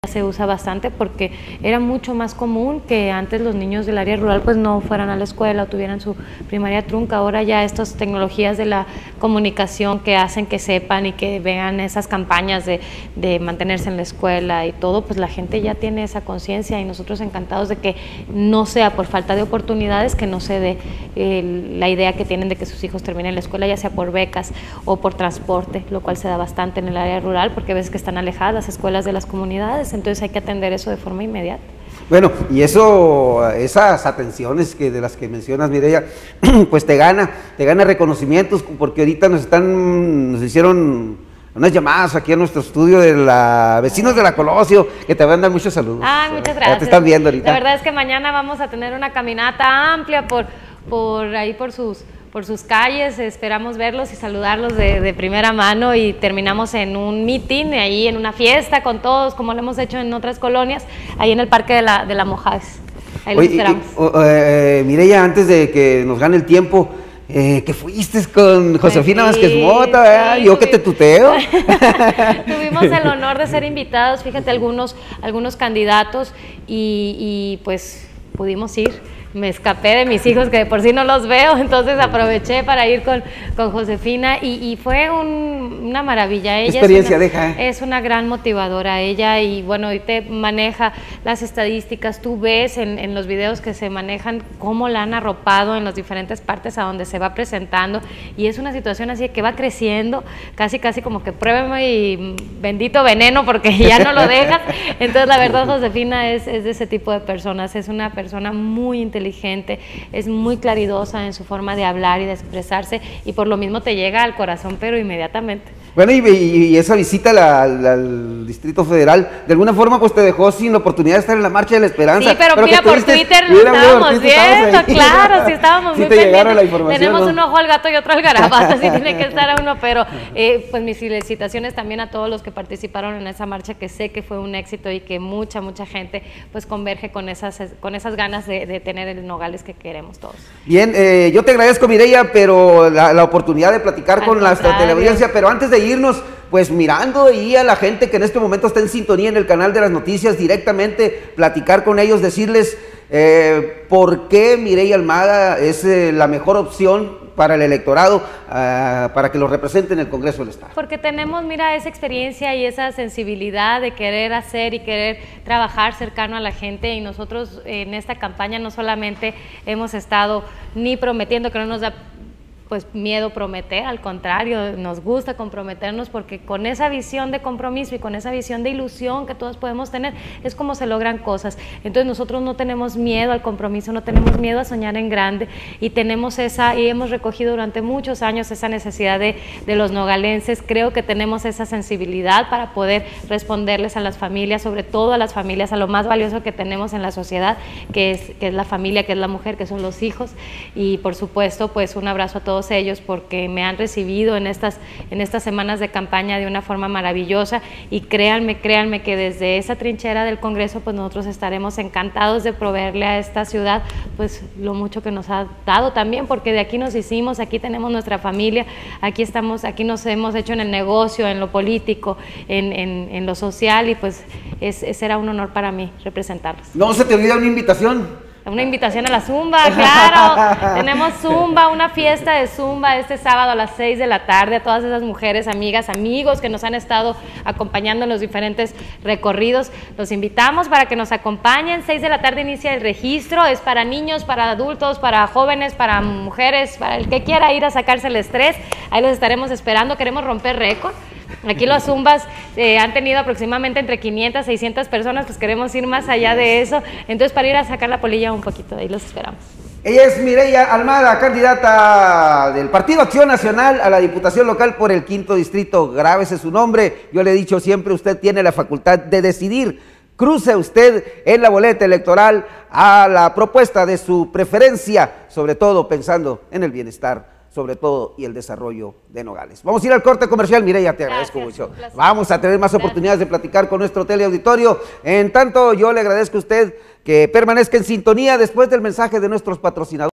se usa bastante porque era mucho más común que antes los niños del área rural pues no fueran a la escuela o tuvieran su primaria trunca. Ahora ya estas tecnologías de la comunicación que hacen que sepan y que vean esas campañas de mantenerse en la escuela y todo, pues la gente ya tiene esa conciencia y nosotros encantados de que no sea por falta de oportunidades, que no se dé la idea que tienen de que sus hijos terminen la escuela, ya sea por becas o por transporte, lo cual se da bastante en el área rural porque ves que están alejadas las escuelas de las comunidades. Entonces hay que atender eso de forma inmediata. Bueno, y eso, esas atenciones de las que mencionas, Mireya, pues te gana reconocimientos, porque ahorita nos hicieron unas llamadas aquí a nuestro estudio de vecinos de la Colosio, que te mandan muchos saludos. Ah, muchas gracias. Ya te están viendo ahorita. La verdad es que mañana vamos a tener una caminata amplia por sus calles, esperamos verlos y saludarlos de primera mano y terminamos en un meeting, ahí en una fiesta con todos, como lo hemos hecho en otras colonias, ahí en el Parque de la Mojaves. Ahí los esperamos. Mireya, antes de que nos gane el tiempo, que fuiste con Josefina Vázquez Mota, sí, yo que te tuteo. Tuvimos el honor de ser invitados, fíjate, algunos candidatos y pues pudimos ir. Me escapé de mis hijos que de por sí no los veo, entonces aproveché para ir con Josefina y fue una maravilla. Ella experiencia es una gran motivadora, ella, y bueno, y te maneja las estadísticas, tú ves en los videos que se manejan cómo la han arropado en las diferentes partes a donde se va presentando, y es una situación así que va creciendo, casi como que pruébeme y bendito veneno porque ya no lo dejas. Entonces la verdad Josefina es de ese tipo de personas, es una persona muy inteligente, es muy claridosa en su forma de hablar y de expresarse, y por lo mismo te llega al corazón, pero inmediatamente. Bueno, y esa visita al Distrito Federal, de alguna forma pues te dejó sin la oportunidad de estar en la Marcha de la Esperanza. Sí, pero mira, por Twitter lo estábamos viendo, claro, sí estábamos muy pendientes. Tenemos un ojo al gato y otro al garabato, así tiene que estar uno, pero pues mis felicitaciones también a todos los que participaron en esa marcha, que sé que fue un éxito y que mucha gente pues converge con esas ganas de tener el Nogales que queremos todos. Bien, yo te agradezco, Mireya, pero la oportunidad de platicar con nuestra teleaudiencia, pero antes de irnos, pues mirando ahí a la gente que en este momento está en sintonía en el canal de las noticias, directamente platicar con ellos, decirles por qué Mireya Almada es la mejor opción para el electorado, para que lo represente en el Congreso del Estado. Porque tenemos, mira, esa experiencia y esa sensibilidad de querer hacer y querer trabajar cercano a la gente, y nosotros en esta campaña no solamente hemos estado ni prometiendo, que no nos da pues miedo prometer, al contrario, nos gusta comprometernos, porque con esa visión de compromiso y con esa visión de ilusión que todos podemos tener, es como se logran cosas. Entonces nosotros no tenemos miedo al compromiso, no tenemos miedo a soñar en grande, y tenemos y hemos recogido durante muchos años esa necesidad de los nogalenses. Creo que tenemos esa sensibilidad para poder responderles a las familias, sobre todo a las familias, a lo más valioso que tenemos en la sociedad, que es la familia, que es la mujer, que son los hijos, y por supuesto pues un abrazo a todos ellos, porque me han recibido en estas semanas de campaña de una forma maravillosa, y créanme que desde esa trinchera del Congreso pues nosotros estaremos encantados de proveerle a esta ciudad pues lo mucho que nos ha dado también, porque de aquí nos hicimos, aquí tenemos nuestra familia, aquí estamos, aquí nos hemos hecho en el negocio, en lo político, en lo social, y pues será un honor para mí representarlos. No se te olvida una invitación. Una invitación a la Zumba, claro, tenemos Zumba, una fiesta de Zumba este sábado a las 6 de la tarde, a todas esas mujeres, amigas, amigos que nos han estado acompañando en los diferentes recorridos, los invitamos para que nos acompañen. 6 de la tarde inicia el registro, es para niños, para adultos, para jóvenes, para mujeres, para el que quiera ir a sacarse el estrés, ahí los estaremos esperando, queremos romper récord. Aquí los Zumbas han tenido aproximadamente entre 500 y 600 personas, pues queremos ir más allá de eso, entonces para ir a sacar la polilla un poquito, ahí los esperamos. Ella es Mireya Almada, candidata del Partido Acción Nacional a la Diputación Local por el 5º Distrito. Grábese su nombre, yo le he dicho siempre, usted tiene la facultad de decidir. Cruce usted en la boleta electoral a la propuesta de su preferencia, sobre todo pensando en el bienestar, sobre todo, y el desarrollo de Nogales. Vamos a ir al corte comercial. Mireya, te agradezco mucho. Vamos a tener más oportunidades de platicar con nuestro teleauditorio. En tanto, yo le agradezco a usted que permanezca en sintonía después del mensaje de nuestros patrocinadores.